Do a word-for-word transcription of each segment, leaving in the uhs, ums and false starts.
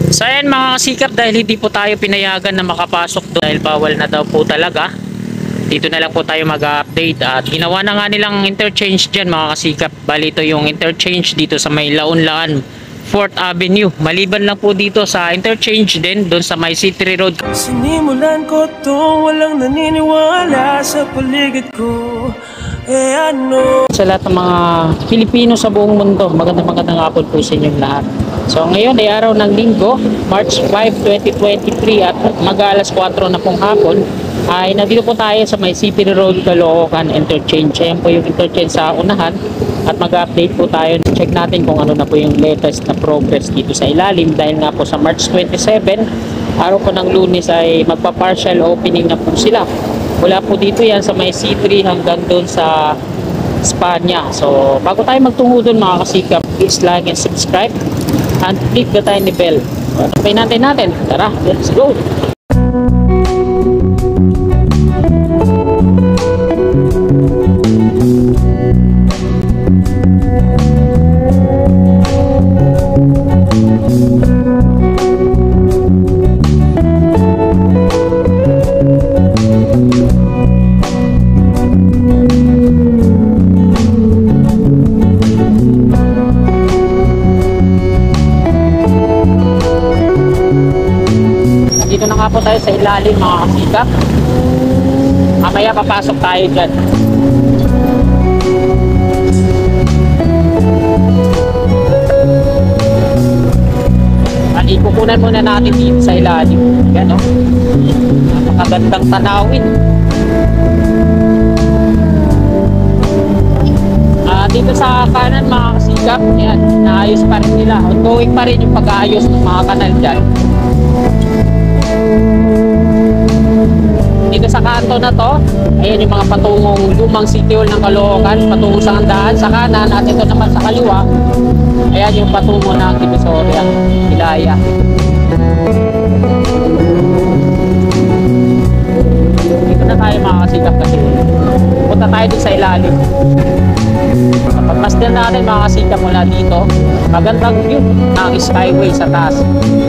So ayan mga kasikap, dahil hindi po tayo pinayagan na makapasok doon dahil bawal na daw po talaga, dito na lang po tayo mag-update. At ginawa na nga nilang interchange dyan mga kasikap. Bali ito yung interchange dito sa may Laon-Laan fourth Avenue. Maliban lang po dito sa interchange din doon sa may City Road. Sinimulan ko to, walang naniniwala sa paligid ko. Eh ano? Sa lahat ng mga Pilipino sa buong mundo, magandang magandang hapon po sa inyong lahat. So ngayon ay araw ng Linggo, March five, twenty twenty-three, at mag-alas kwatro na pong hapon ay nandito po tayo sa may City Road, Caloocan Interchange. Ayan po yung interchange sa unahan at mag-update po tayo. Check natin kung ano na po yung latest na progress dito sa ilalim dahil nga po sa March twenty-seven, araw po ng Lunes, ay magpa-partial opening na po sila. Wala po dito yan sa may C three hanggang doon sa Spanya. So bago tayo magtungo doon mga kasikap, please like and subscribe and click the tiny bell. Tapayin natin natin. Tara, let's go! Dito na nga po tayo sa ilalim mga kasikap. Mamaya papasok tayo dyan. Ikukunan muna natin dito sa ilalim. Yan o. Napakagandang tanawin. Uh, dito sa kanan mga kasikap, yan, naayos pa rin nila. Ongoing pa rin yung pag-aayos ng mga kanal dyan. Dito sa kanto na to, ayan yung mga patungong lumang City Hall ng Caloocan, patungo sa handaan sa kanan, at ito naman sa kaliwa, ayan yung patungo ng Divisoria, Ilaya. Dito na tayo mga kasikap kasi punta tayo dun sa ilalim. Pagmasdan natin mga kasikap mula dito, magandang view ng skyway sa taas.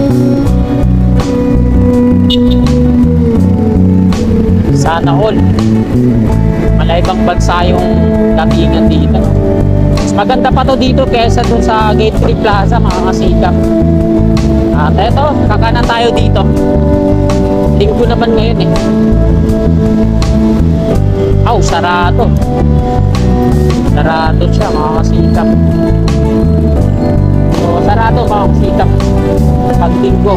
Sana all malaybang bansa yung datingan dito. Mas maganda pa to dito kaysa dun sa Gate three Plaza mga kasikap. At eto, kakanan tayo dito. Linggo naman ngayon eh. Aw, sarado. Sarado siya mga kasikap. So, sarado mga kasikap pag linggo.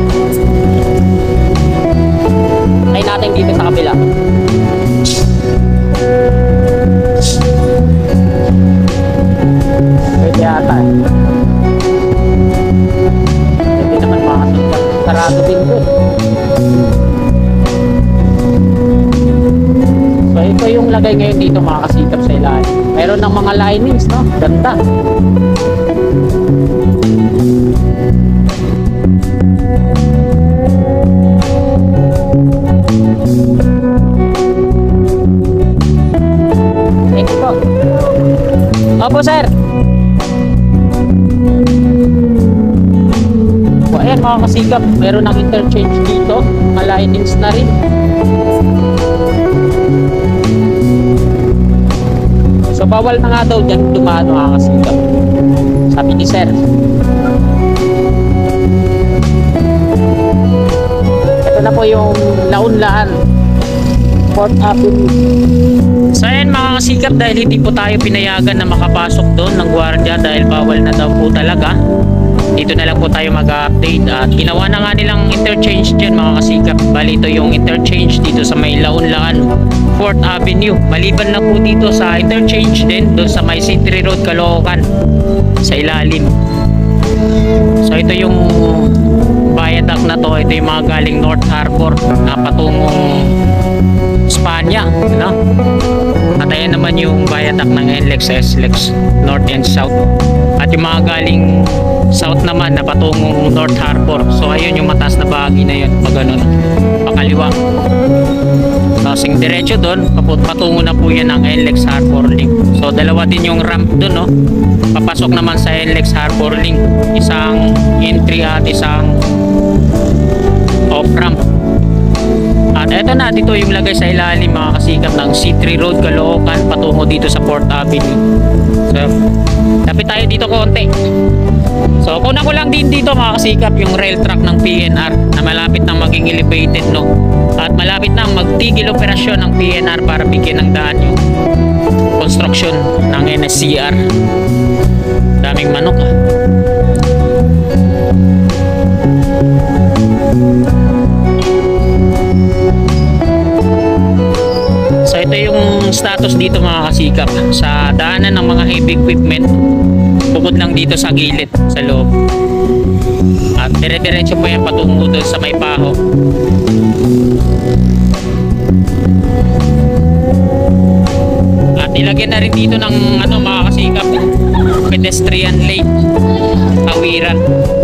Ay natin dito sa kabila. Pwede ata eh. Pwede naman mga kasikap. Sarado din ko. So ito yung lagay ngayon dito mga kasikap sa ilalim. Meron ng mga linings, no? Ganda. Opo sir. O ayan mga kasikap, meron ng interchange dito, mga linings na rin. So bawal na nga daw dyan dumaan mga kasikap, sabi ni sir. Ito na po yung Laon-Laan fourth Avenue. So ayan mga kasikap, dahil hindi po tayo pinayagan na makapasok doon ng gwardiya dahil bawal na daw po talaga, dito na lang po tayo mag-update. At ginawa na nga nilang interchange dyan mga kasikap. Bali ito yung interchange dito sa may Laon-Laan fourth Avenue. Maliban lang po dito sa interchange din doon sa may City Road, Caloocan sa ilalim. So ito yung viaduct na to. Ito yung mga galing North Harbor na patungong Spanya, no? At ayan naman yung viaduct ng N L E X, S L E X North and South. At yung mga galing South naman na patungong North Harbor. So ayun yung mataas na bahagi na yun, pag ganun, pakaliwa. Tapos yung diretso doon, patungo na po yan ng N L E X Harbor Link. So dalawa din yung ramp doon, no? Papasok naman sa N L E X Harbor Link, isang entry at isang off-ramp. At eto na, dito yung lagay sa ilalim mga kasikap ng C three Road Caloocan patungo dito sa Fourth Avenue. So, lapit tayo dito konti. So, kuna ko lang din dito mga kasikap yung rail track ng P N R na malapit nang maging elevated, no? At malapit nang magtigil operasyon ng P N R para bigyan ng daan yung construction ng N S C R. Daming manok ah. So ito yung status dito mga kasikap sa daanan ng mga heavy equipment, bukod lang dito sa gilid sa loob, at dire-diretso po yan patungo doon sa may paho. At ilagyan na rin dito ng ano mga kasikap, pedestrian lane, tawiran.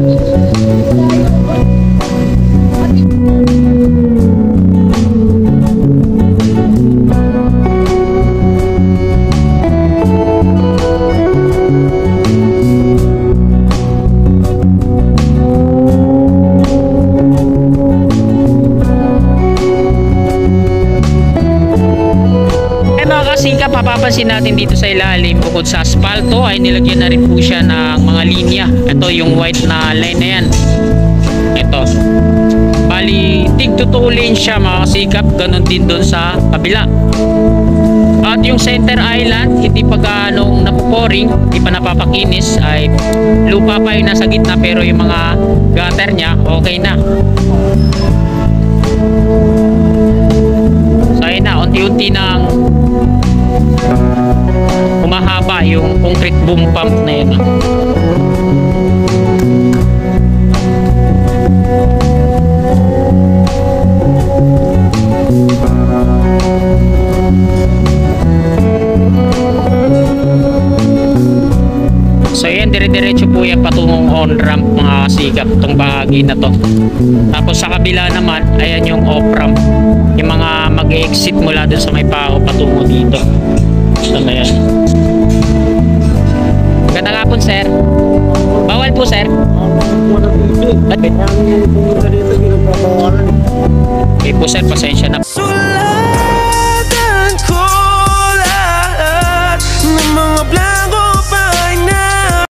Kasikap, papapansin natin dito sa ilalim, bukod sa asfalto ay nilagyan na rin po siya ng mga linya. Ito yung white na line na yan. Ito, bali tig to two lane siya mga kasikap, ganun din doon sa kabila. At yung center island, hindi pa ganong napuporing, hindi pa napapakinis, ay lupa pa yung nasa gitna, pero yung mga gutter nya okay na. So ayun na, unti-unti nang humahaba yung concrete boom pump na yun. So yan, dire-diretso po yan patungong on-ramp mga kasikap, itong bahagi na to. Tapos sa kabila naman, ayan yung off-ramp, yung mga mag-exit mula dun sa may paho patungo dito. So na yan. Magandang hapon sir. Bawal po sir. Okay po sir, pasensya na. Sulat